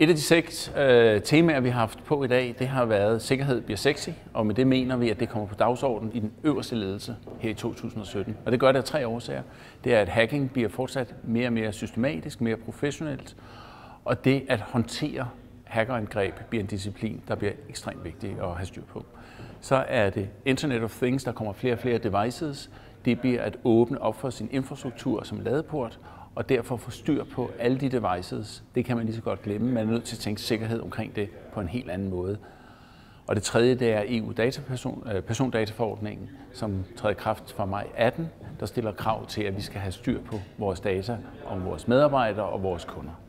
Et af de 6 temaer, vi har haft på i dag, det har været sikkerhed bliver sexy, og med det mener vi, at det kommer på dagsordenen i den øverste ledelse her i 2017. Og det gør det af 3 årsager. Det er, at hacking bliver fortsat mere og mere systematisk, mere professionelt, og det at håndtere hackerangreb bliver en disciplin, der bliver ekstremt vigtig at have styr på. Så er det Internet of Things, der kommer flere og flere devices. Det bliver at åbne op for sin infrastruktur som ladeport, og derfor få styr på alle de devices. Det kan man lige så godt glemme. Man er nødt til at tænke sikkerhed omkring det på en helt anden måde. Og det tredje, det er EU-persondataforordningen, som træder i kraft fra maj 18, der stiller krav til, at vi skal have styr på vores data om vores medarbejdere og vores kunder.